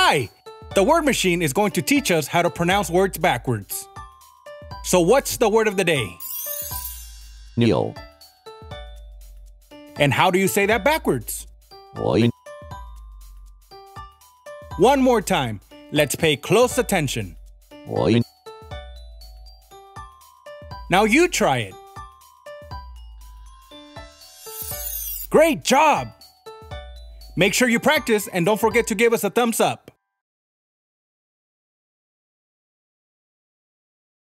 Hi! The word machine is going to teach us how to pronounce words backwards. So what's the word of the day? Neil. And how do you say that backwards? Oi. One more time. Let's pay close attention. Oi. Now you try it. Great job! Make sure you practice and don't forget to give us a thumbs up.